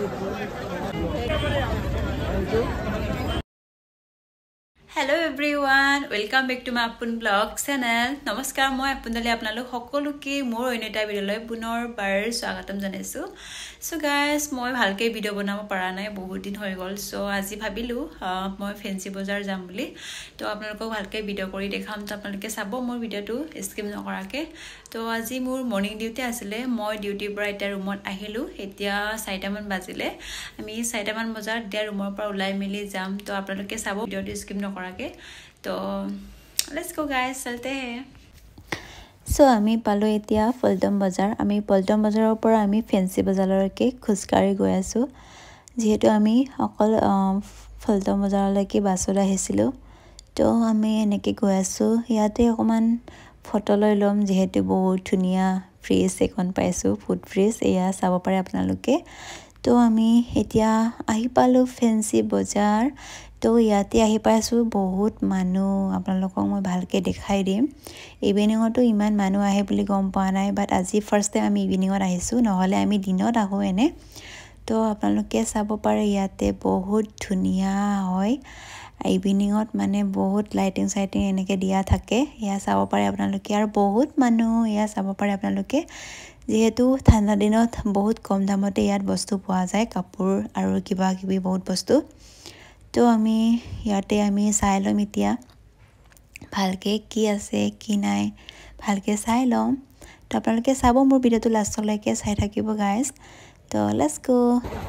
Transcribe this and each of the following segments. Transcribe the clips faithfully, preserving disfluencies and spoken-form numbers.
Hello everyone, welcome back to my Apun blog channel. Namaskar, moi Apun dali apnalok hokoloke mor oine eta video loi punor bar swagatam janaisu. So guys, moi bhalke video banabo para nai bahut din hoy gol. So aji bhabilu moi fancy bazaar jam boli. To apnalok bhalke video kori dekham to apnaloke sabo mor video tu skip nokorake. To aji mor morning duty asile moi duty pura eta roomot ahilu. Etia চাৰিটা মান বাজিলে আমি চাৰিটা মান বজাৰ দিয়া ৰুমৰ পৰা ওলাই মেলি যাম তো আপোনালোকে চাব ভিডিওটো স্কিপ নকৰাকে তো লেটস গো গাইস চলতে হে সো আমি পালো এতিয়া পল্টন বজাৰ আমি পল্টন বজাৰৰ পৰা আমি ফেন্সি বজাৰলৈকে খুজকাৰি গৈ আছো যেহেতু আমি অকল পল্টন বজাৰলৈকে বাছলৈ আহিছিলো তো আমি এনেকৈ গৈ আছো ইয়াতে অকমান ফটো লৈ লম যেহেতু বহুত ধুনিয়া ফ্ৰিজ এখন পাইছো ফুড ফ্ৰিজ এয়া চাব পাৰে আপোনালোকে তো আমি এতিয়া আহি পালো ফেন্সি বজাৰ তো ইয়াতে আহি পাইছো বহুত মানুহ আপোনালোকক মই ভালকে দেখাই দিম ইভিনিংতো ইমান মানুহ আহে বুলি গম পোৱা নাই বাট আজি ফাৰ্ষ্ট টাইম আমি ইভিনিংত আহিছো নহলে আমি দিনত আহো এনে তো আপোনালোকে চাব পাৰে ইয়াতে বহুত ধুনিয়া হয় ইভিনিংত মানে বহুত লাইটিং সাইটিং এনেকে দিয়া থাকে ইয়া চাব পাৰে আপোনালোকে আৰু বহুত মানুহ ইয়া চাব পাৰে আপোনালোকে যেহেতু ঠাণ্ডা দিনত বহুত কম দামতে ইয়াত বস্তু পোৱা যায় কাপোৰ আৰু কিবা কিবি বহুত বস্তু তো আমি ইয়াতে আমি চাই লম এতিয়া ভালকে কি আছে কি নাই ভালকে চাই লম তো আপোনালোকে চাব মোৰ ভিডিওটো লাষ্টলৈকে চাই থাকিব গাইস তো let's go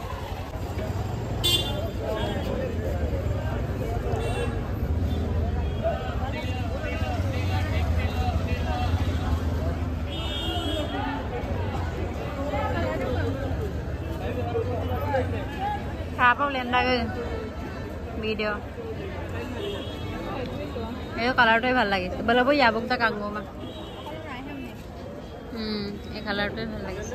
Apa ulen lagi video. Ini color tuh ভাল লাগিছে. বলব ইয়াবক তা কাঙ্গো মা. হুম, এই color tuh ভাল লাগিছে.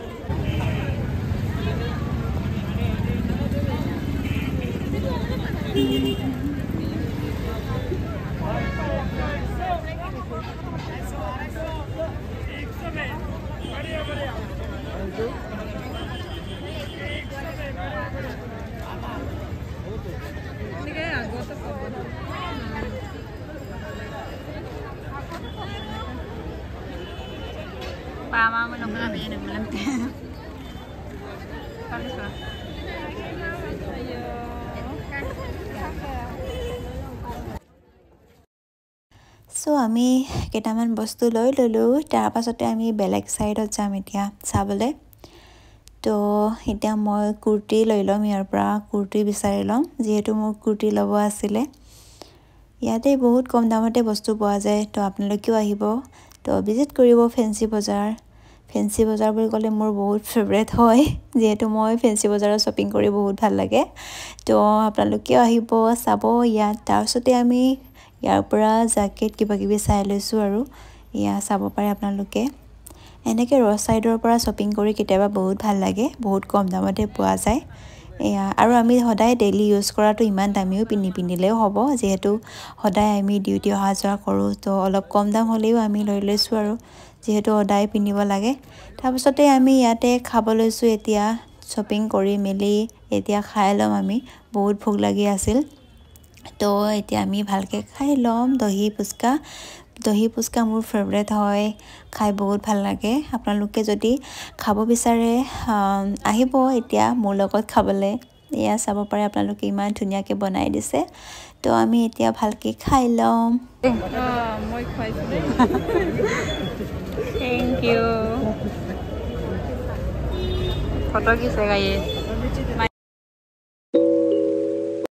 Pama mo nung kami nung malam tayo. Kalis ba? So আমি কেটামান বস্তু লৈ ললো তাৰ পাছতে আমি বেলেগ সাইডত যাম এতিয়া চাবলে তো এতিয়া মই কুৰ্তি লৈ লম ইয়াৰ পৰা কুৰ্তি বিচাৰি লম যেহেতু মোৰ কুৰ্তি লব আছিল ইয়াতে বহুত কম দামতে বস্তু পোৱা যায় তো আপোনালোকেও আহিব তো ভিজিট কৰিব ফেন্সি বজাৰ ফেন্সি বজাৰ বুলি ক'লে মোৰ বহুত ফেভাৰিট হয় যেহেতু মই ফেন্সি বজাৰত শ্বপিং কৰি বহুত ভাল লাগে তো আপোনালোকেও আহিব চাব ইয়াত তাৰছতে আমি ইয়াৰ পৰা জ্যাকেট কিবা কিবি চাই লৈছো আৰু ইয়া চাব পাৰে আপোনালোকে এনেকে ৰ সাইডৰ পৰা শ্বপিং কৰি কেতিয়াবা বহুত ভাল লাগে বহুত কম দামতে পোৱা যায় এয়া আৰু আমি সদায় ডেইলি ইউজ কৰাটো ইমান দামীও পিনি পিনিলেও হ'ব যেহেতু সদায় আমি ডিউটি অহা যোৱা কৰো তো অলপ কম দাম হলেও আমি লৈ লৈছো আৰু যেহেতু সদায় পিনিব লাগে তাৰপিছতে আমি ইয়াতে খাব লৈছো এতিয়া শ্বপিং কৰি মেলি এতিয়া খাই লম আমি বহুত ভোক লাগি আছিল তো এতিয়া আমি ভালকে খাই লম দহি পুচকা দহি পুচকা মোৰ ফেভাৰিট হয় খাই বহুত ভাল লাগে আপোনালোকে যদি খাব বিচাৰে আহিব এতিয়া মোৰ লগত খাবলে ইয়া চাব পাৰে আপোনালোকে ইমান ধুনিয়াকে বনাই দিছে তো আমি এতিয়া ভালকে খাই লম মই খাইছো থ্যাংক ইউ ফটো কিছে গাইস